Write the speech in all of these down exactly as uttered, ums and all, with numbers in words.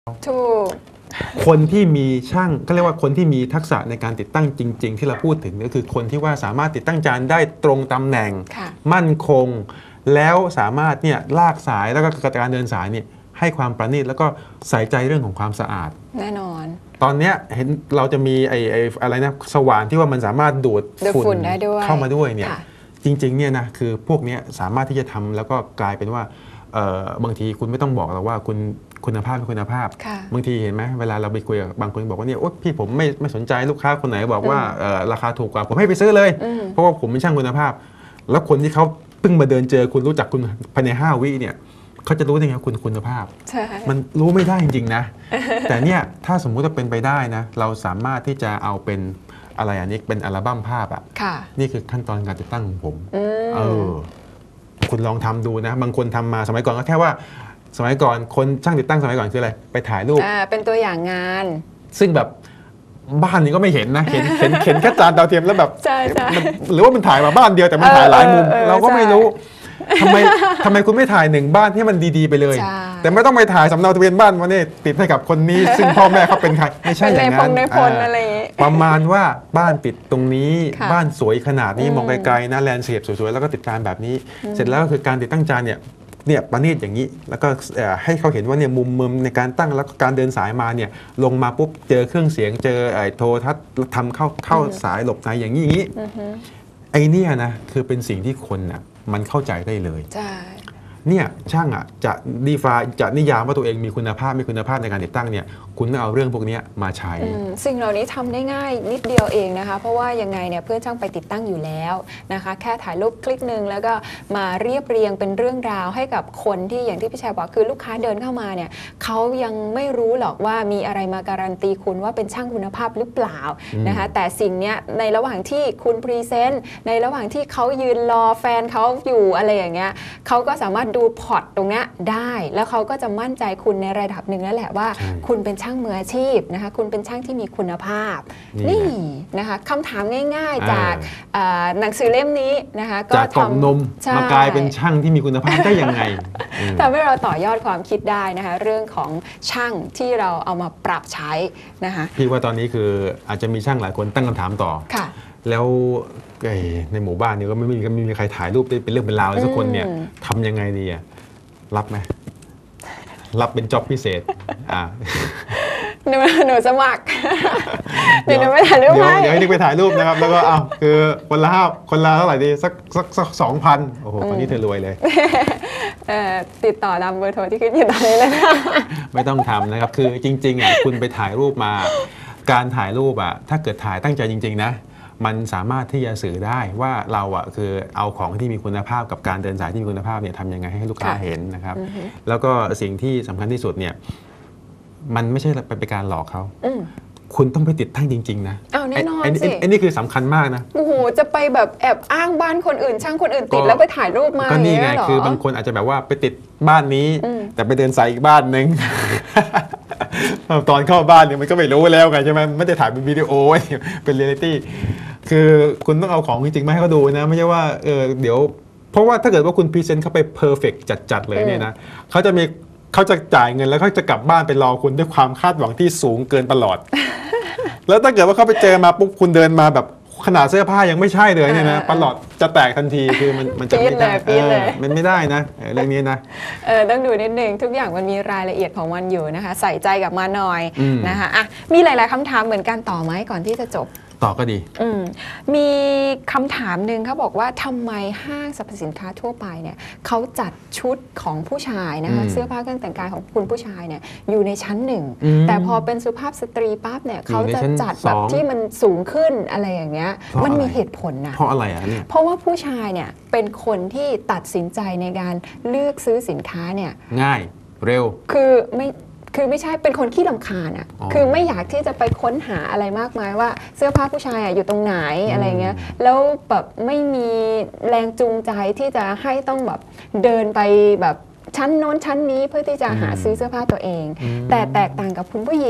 ถูกคนที่มีช่างก็เรียกว่าคนที่มีทักษะในการติดตั้งจริงๆที่เราพูดถึงก็คือคนที่ว่าสามารถติดตั้งจานได้ตรงตำแหน่งมั่นคงแล้วสามารถเนี่ยลากสายแล้วก็การเดินสายเนี่ยให้ความประณีตแล้วก็ใส่ใจเรื่องของความสะอาดแน่นอนตอนนี้เห็นเราจะมีไอ้ไอ้อะไรนะสว่านที่ว่ามันสามารถดูดฝุ่นเข้ามาด้วยเนี่ยจริงๆเนี่ยนะคือพวกนี้สามารถที่จะทำแล้วก็กลายเป็นว่าบางทีคุณไม่ต้องบอกเราว่าคุณคุณภาพเป็นคุณภาพบางทีเห็นไหมเวลาเราไปคุยกับบางคนบอกว่าเนี่ยโอ๊ยพี่ผมไม่ไม่สนใจลูกค้าคนไหนบอกว่าราคาถูกกว่าผมให้ไปซื้อเลยเพราะว่าผมเป็นช่างคุณภาพแล้วคนที่เขาเพิ่งมาเดินเจอคุณรู้จักคุณภายในห้าวิเนี่ยเขาจะรู้ได้ไงคุณคุณภาพมันรู้ไม่ได้จริงๆนะแต่เนี่ยถ้าสมมุติว่าเป็นไปได้นะเราสามารถที่จะเอาเป็นอะไรอันนี้เป็นอัลบั้มภาพอ่ะนี่คือขั้นตอนการติดตั้งของผมเออคุณลองทำดูนะบางคนทำมาสมัยก่อนก็แค่ว่าสมัยก่อนคนช่างติดตั้งสมัยก่อนคืออะไรไปถ่ายรูปเป็นตัวอย่างงานซึ่งแบบบ้านนี้ก็ไม่เห็นนะเห็นเห็นเห็นแค่จานดาวเทียมแล้วแบบใช่ใช่หรือว่ามันถ่ายมาบ้านเดียวแต่มันถ่ายหลายมุมเราก็ไม่รู้ทำไมทำไมคุณไม่ถ่ายหนึ่งบ้านให้มันดีๆไปเลยแต่ไม่ต้องไปถ่ายสำเนาทะเบียนบ้านวันนี้ติดให้กับคนนี้ซึ่งพ่อแม่เขาเป็นใครไม่ใช่อย่างนั้นประมาณว่าบ้านติดตรงนี้บ้านสวยขนาดนี้มองไกลๆนะแลนด์สเคปสวยๆแล้วก็ติดจานแบบนี้เสร็จแล้วก็คือการติดตั้งจานเนี่ยเนี่ยประณีตอย่างนี้แล้วก็ให้เขาเห็นว่าเนี่ยมุมมุมในการตั้งแล้วก็การเดินสายมาเนี่ยลงมาปุ๊บเจอเครื่องเสียงเจอไอ้โทรทัศน์ทำเข้าเข้าสายหลบในอย่างนี้อย่างนี้ไอ้นี่นะคือเป็นสิ่งที่คนน่ะมันเข้าใจได้เลยเนี่ยช่างอ่ะจะดีฟาจะนิยามว่าตัวเองมีคุณภาพมีคุณภาพในการติดตั้งเนี่ยคุณต้องเอาเรื่องพวกนี้มาใช้สิ่งเหล่านี้ทำได้ง่ายนิดเดียวเองนะคะเพราะว่ายังไงเนี่ยเพื่อนช่างไปติดตั้งอยู่แล้วนะคะแค่ถ่ายรูปคลิกหนึ่งแล้วก็มาเรียบเรียงเป็นเรื่องราวให้กับคนที่อย่างที่พี่ชายบอกคือลูกค้าเดินเข้ามาเนี่ยเขายังไม่รู้หรอกว่ามีอะไรมาการันตีคุณว่าเป็นช่างคุณภาพหรือเปล่านะคะแต่สิ่งนี้ในระหว่างที่คุณพรีเซนต์ในระหว่างที่เขายืนรอแฟนเขาอยู่อะไรอย่างเงี้ยเขาก็สามารถดูพอร์ตตรงนี้ได้แล้วเขาก็จะมั่นใจคุณในระดับหนึ่งแล้วแหละว่าคุณเป็นช่างมืออาชีพนะคะคุณเป็นช่างที่มีคุณภาพนี่นะคะคำถามง่ายๆจากหนังสือเล่มนี้นะคะก็จากกล่องนมมากลายเป็นช่างที่มีคุณภาพได้ยังไงทำให้เราต่อยอดความคิดได้นะคะเรื่องของช่างที่เราเอามาปรับใช้นะคะพี่ว่าตอนนี้คืออาจจะมีช่างหลายคนตั้งคำถามต่อแล้วในหมู่บ้านนี้ก็ไม่มีไม่มีใครถ่ายรูปได้เป็นเรื่องเป็นราวเลยสักคนเนี่ยทำยังไงดีอะรับไหมรับเป็นจ็อบพิเศษอ่าหนูหนูสมัครเดี๋ยวหนูไปถ่ายรูปให้เดี๋ยวให้นิกไปถ่ายรูปนะครับแล้วก็เอาคือคนละห้าคนละเท่าไหร่ดีสักสักสักสองพันโอ้โหคนนี้เธอรวยเลยติดต่อตามเบอร์โทรที่ขึ้นอยู่ตอนนี้เลยนะไม่ต้องทำนะครับคือจริงๆอ่ะคุณไปถ่ายรูปมาการถ่ายรูปอ่ะถ้าเกิดถ่ายตั้งใจจริงๆนะมันสามารถที่จะสื่อได้ว่าเราอ่ะคือเอาของที่มีคุณภาพกับการเดินสายที่มีคุณภาพเนี่ยทำยังไงให้ลูกค้าเห็นนะครับแล้วก็สิ่งที่สำคัญที่สุดเนี่ยมันไม่ใช่เป็นการหลอกเขาคุณต้องไปติดตั้งจริงๆนะอ้าวแน่นอนสิไอ้นี่คือสำคัญมากนะโอ้โหจะไปแบบแอบอ้างบ้านคนอื่นช่างคนอื่นติดแล้วไปถ่ายรูปมาก็นี่ไงคือบางคนอาจจะแบบว่าไปติดบ้านนี้แต่ไปเดินสายอีกบ้านนึงตอนเข้าบ้านเนี่ยมันก็ไม่รู้แล้วไงใช่ไหมไม่ได้ถ่ายเป็นวิดีโอไว้เป็นเรียลิตี้คือคุณต้องเอาของจริงๆมาให้เขาดูนะไม่ใช่ว่าเออเดี๋ยวเพราะว่าถ้าเกิดว่าคุณพรีเซนต์เขาไปเพอร์เฟกต์จัดๆเลยเนี่ยนะเขาจะมีเขาจะจ่ายเงินแล้วเขาจะกลับบ้านไปรอคุณด้วยความคาดหวังที่สูงเกินตลอดแล้วถ้าเกิดว่าเขาไปเจอมาปุ๊บคุณเดินมาแบบขนาดเสื้อผ้ายังไม่ใช่เลยเนี่ยนะประหลอดจะแตกทันทีคือมันมันจะไม่ได้มันไม่ได้นะเรื่องนี้นะเออต้องดูนิดนึงทุกอย่างมันมีรายละเอียดของมันอยู่นะคะใส่ใจกับมันหน่อยนะคะอ่ะมีหลายๆคำถามเหมือนกันต่อไหมก่อนที่จะจบต่อก็ดีมีคำถามหนึ่งเขาบอกว่าทำไมห้างสรรพสินค้าทั่วไปเนี่ยเขาจัดชุดของผู้ชายนะคะเสื้อผ้าเครื่องแต่งกายของคุณผู้ชายเนี่ยอยู่ในชั้นหนึ่งแต่พอเป็นสุภาพสตรีปั๊บเนี่ยเขาจะจัดแบบที่มันสูงขึ้นอะไรอย่างเงี้ยมันมีเหตุผลนะเพราะอะไรอ่ะเนี่ยเพราะว่าผู้ชายเนี่ยเป็นคนที่ตัดสินใจในการเลือกซื้อสินค้าเนี่ยง่ายเร็วคือไม่คือไม่ใช่เป็นคนขี้รำคาญอ่ะคือไม่อยากที่จะไปค้นหาอะไรมากมายว่าเสื้อผ้าผู้ชายอยู่ตรงไหนอะไรเงี้ยแล้วแบบไม่มีแรงจูงใจที่จะให้ต้องแบบเดินไปแบบชั้นโน้นชั้นนี้เพื่อที่จะหาซื้อเสื้อผ้าตัวเองแต่แตกต่างกับคุณผู้หญิง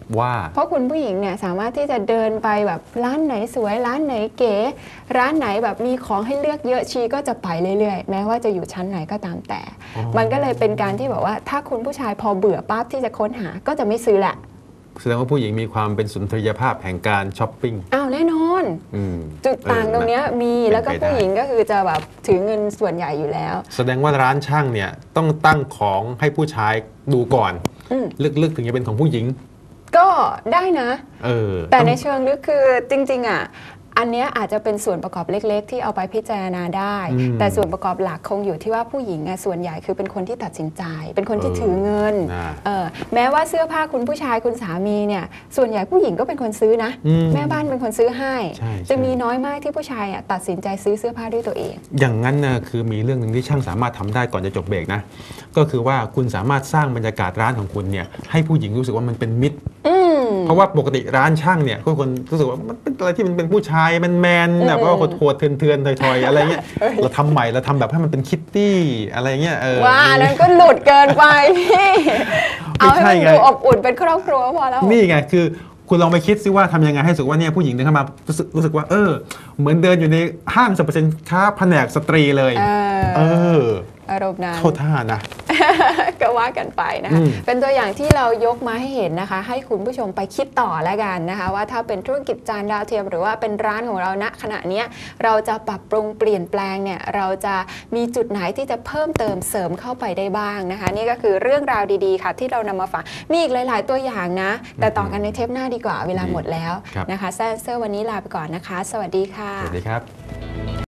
ว่าเพราะคุณผู้หญิงเนี่ยสามารถที่จะเดินไปแบบร้านไหนสวยร้านไหนเก๋ร้านไหนแบบมีของให้เลือกเยอะชีก็จะไปเรื่อยๆแม้ว่าจะอยู่ชั้นไหนก็ตามแต่อ๋อมันก็เลยเป็นการที่แบบว่าถ้าคุณผู้ชายพอเบื่อปั๊บที่จะค้นหาก็จะไม่ซื้อแหละแสดงว่าผู้หญิงมีความเป็นสุนทรียภาพแห่งการช้อปปิ้งอ้าวแน่นอนอืมจุดต่างตรงเนี้ยมีเป็นไปได้แล้วก็ผู้หญิงก็คือจะแบบถือเงินส่วนใหญ่อยู่แล้วแสดงว่าร้านช่างเนี่ยต้องตั้งของให้ผู้ชายดูก่อนอืมลึกๆถึงจะเป็นของผู้หญิงก็ได้นะเออแต่องในเชิงลึกคือจริงๆอ่ะอันเนี้ยอาจจะเป็นส่วนประกอบเล็กๆ ที่เอาไปพิจารณาได้อืมแต่ส่วนประกอบหลักคงอยู่ที่ว่าผู้หญิงอ่ะส่วนใหญ่คือเป็นคนที่ตัดสินใจ เป็นคนที่เออถือเงินน่ะเออแม้ว่าเสื้อผ้าคุณผู้ชายคุณสามีเนี่ยส่วนใหญ่ผู้หญิงก็เป็นคนซื้อนะอืมแม่บ้านเป็นคนซื้อให้ใช่ใช่จะมีน้อยมากที่ผู้ชายอ่ะตัดสินใจซื้อเสื้อผ้าด้วยตัวเองอย่างนั้นนะคือมีเรื่องหนึ่งที่ช่างสามารถทำได้ก่อนจะจบเบรกนะ ก็คือว่าคุณสามารถสร้างบรรยากาศร้านของคุณเนี่ยให้ผู้หญิงรู้สึกว่ามันเป็นมิตรอืมเพราะว่าปกติร้านช่างเนี่ยก็คนรู้สึกว่ามันเป็นอะไรที่มันเป็นผู้ชายแมนแมนๆแบบว่าโหดๆเถื่อนๆถอยๆอะไรเงี้ยเราทำใหม่เราทำแบบให้มันเป็นคิตตี้อะไรเงี้ยเออว่าอันนั้นก็หลุดเกินไปพี่ไม่เอาใช่ให้มันไงดูอบอุ่นเป็นครอบครัวพอแล้วนี่ไงคือคุณลองไปคิดซิว่าทำยังไงให้รู้สึกว่าเนี่ยผู้หญิงเดินเข้ามารู้สึกรู้สึกว่าเออเหมือนเดินอยู่ในห้างสรรพสินค้าแผนกสตรีเลยเออเอออารมณ์นั้นเข้าท่านะก็ว่ากันไปนะอืคะมเป็นตัวอย่างที่เรายกมาให้เห็นนะคะ ให้คุณผู้ชมไปคิดต่อแล้วกันนะคะ ว่าถ้าเป็นธุรกิจจานดาวเทียมหรือว่าเป็นร้านของเราณขณะเนี้ยเราจะปรับปรุงเปลี่ยนแปลงเนี่ยเราจะมีจุดไหนที่จะเพิ่มเติมเสริมเข้าไปได้บ้างนะคะ นี่ก็คือเรื่องราวดีๆค่ะที่เรานำมาฝากมีอีกหลาย ๆ ตัวอย่างนะ แต่ต่อกันในเทปหน้าดีกว่าเวลาหมดแล้วครับนะคะแซนเซอร์วันนี้ลาไปก่อนนะคะ สวัสดีค่ะสวัสดีครับ